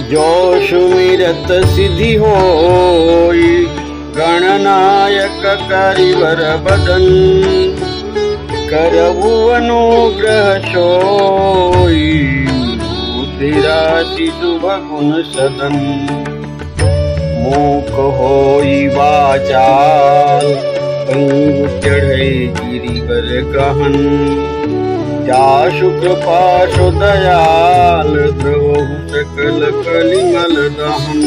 जो सुमिरत सिद्धि होई, गणनायक करिवर बदन। करबु अनुग्रह सोई, तेरा शुभ गुण सदन। मूक होई वाचाल, अंगु चढ़े गिरिवर गहन। जासु कृपा सु दयाल, द्रवहु सकल कलिमल दहन।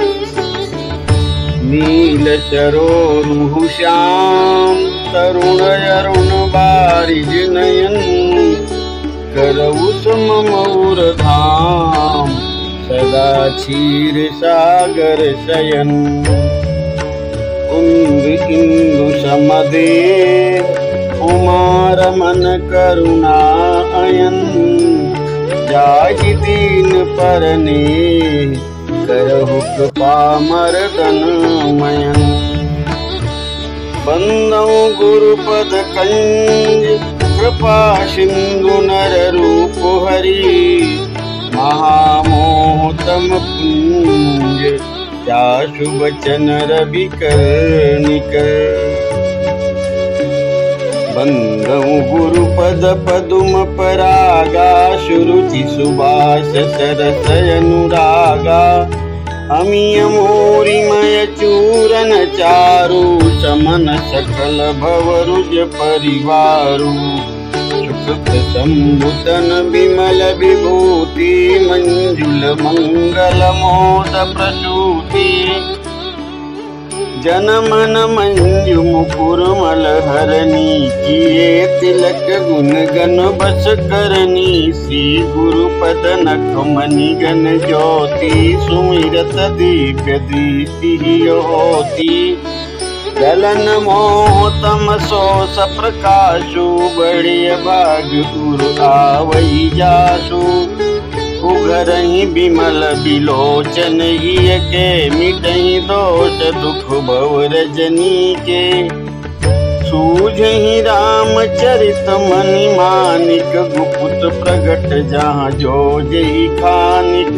नील सरोरुह श्याम, तरुण अरुण बारिज नयन। करऊ समम उर धाम, सदा क्षीर सागर शयन। कुंद इंदु समदेव, उमा रमन करुणा अयन। जाहि दीन परने, करहु कृपा मर्दन मयन। बंदौ गुरुपद कंज, कृपा सिंधु नर रूप हरि। महामोह तम पुंज, जासु बचन रवि कर निकर। बंदौ गुरुपद पदुम परागा, सुरुचि सुबास सरस अनुरागा। अमिय मोरिमय चूरन चारु, समन सकल भवरुज परिवारु। सुकृत संबुतन विमल विभूति, मंजुल मंगल मोद प्रसूति। जनमन मंजु मुकुर मलहरनी, किए तिलक गुण गण बस करनी। श्री गुरुपद नख मणि गण ज्योति, सुमिरत दिव्य दृष्टि होती। गलन मोह तमसो सप्रकाशु, बड़े भाग गुरु आवई जासु। उघरहि विमल बिलोचन हिय के, मिटहि दोष दुख भव रजनी के। सूझहि रामचरित मणि मानिक, गुप्त प्रगट जहाँ जो जहि खानिक।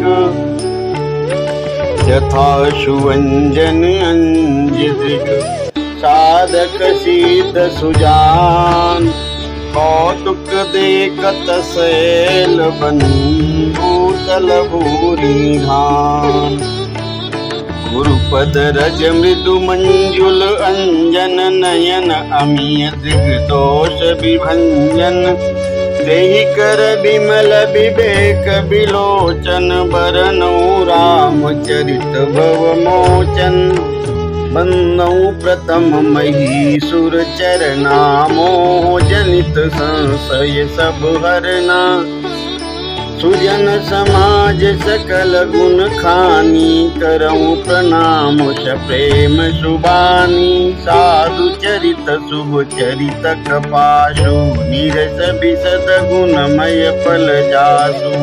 यथा सुवंजन अंजित, साधक सिद्ध सुजान। कौतुक देखत सैल बन, भूतल भूरि धान। गुरुपद रज मृदु मंजुल अंजन, नयन अमिय दिग्दोष विभंजन। तेहि कर विमल विवेक विलोचन, बरनऊ रामचरित भव मोचन। बंदौ प्रथम महीसुर चरना, मोह जनित संशय सब हरना। सुजन समाज सकल गुण खानी, करऊँ प्रणाम सप्रेम सुबानी। साधु चरित शुभ चरित कपासु, नीरस बिसद गुणमय फल जासु।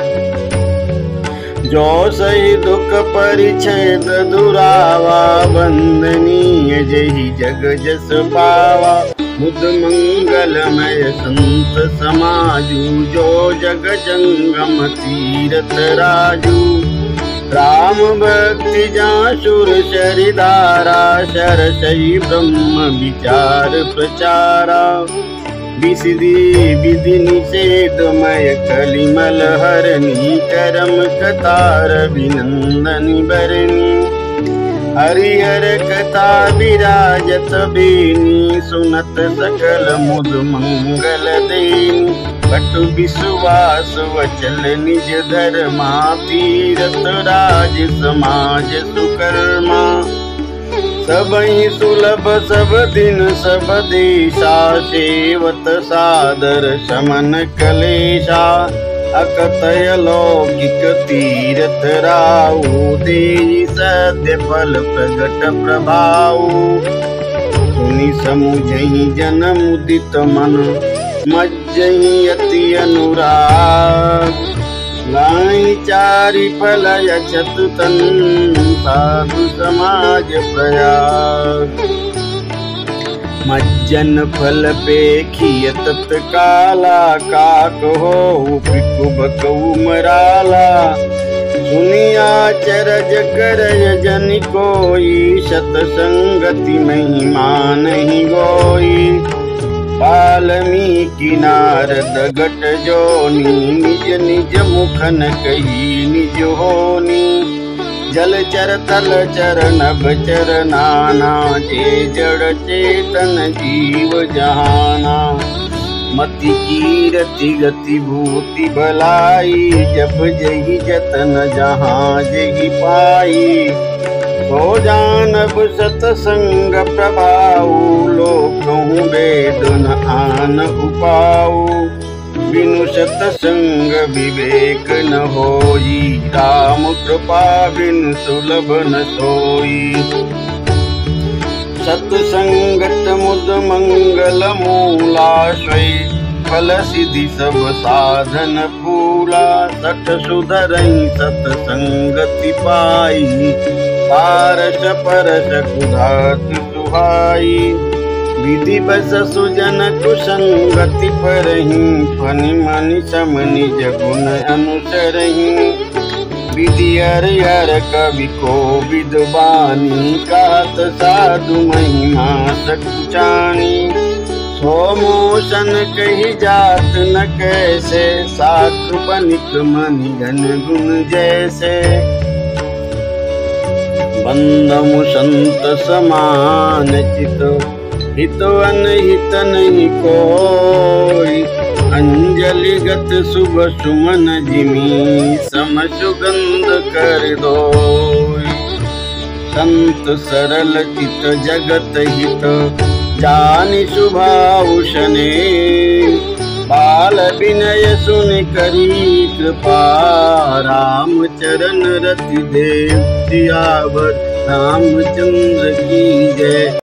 जो सही दुख परिच्छेद दुरावा, वंदनीय जहि जग जस पावा। बुध मंगलमय संत समाजु, जो जग जंगम तीरथ राजू। राम भक्ति जहाँ सुर शरिधारा, शरसई ब्रह्म विचार प्रचारा। विसिधि विधि निषेधमय कलिमल हरनी, करम कतार विनंदनी बरनी। हरिहर कथा विराजत बेनी, सुनत सकल मुद मंगल देनी। कटु विश्वास वचल निज धर्मा, तीरथ राज समाज सुकर्मा। सबहि सुलभ सब दिन सब देशा, सेवत सादर समन कलेशा। अकतय लौकिक तीरथ राऊ, देहि सद्य फल प्रगट प्रभाऊ। सुनि समुझहि जन मुदित मन, मज्जहि अति अनुराग। गाई चारि फल यछत तन, साधु समाज प्रयाग। मज्जन फल पेखिय तत्काला, काक हो पिकु बकऊ मराला। सुनी आचरज करज जन कोई, सतसंगति महिमा नहीं गोई। वाल्मीकि नारद गट जोनी, निज निज मुखन कही निज होनी। जलचर तलचर नभ चर नाना, जे जड़ चेतन जीव जहाना। मति कीरति गति भूति भलाई, जब जही जतन जहाँ जही पाई। सो जानब सतसंग प्रभाऊ, लोक कहूँ वेद न आन उपाऊ। बिनु सतसंग विवेक न होई, राम कृपा बिनु सुलभ न सोई। सतसंगत मुद मंगल मूला, स्वै फल सिद्धि सब साधन फूला। सठ सुधरई सतसंगति पाई, पारस परस कुधात सुहाई। विधि बस सुजन कुसंगति परहीं, फनि मनि सम निज गुण अनुसरहीं। विधि हर हर कवि को विद्वानी, कहत साधु महिमा सकुचानी। सो मोशन कही जात न कैसे, साख बनिक मनि घन गुण जैसे। बंधमु संत समान चित, हित अनहित नहीं कोई। अंजलि गत शुभ सुमन जिमी, सम सुगंध कर दोई। संत सरल चित जगत हित, जानि शुभाभूषणे। बाल विनय सुन करी कृपा, राम चरण रति देव सियावर रामचंद्र की जय।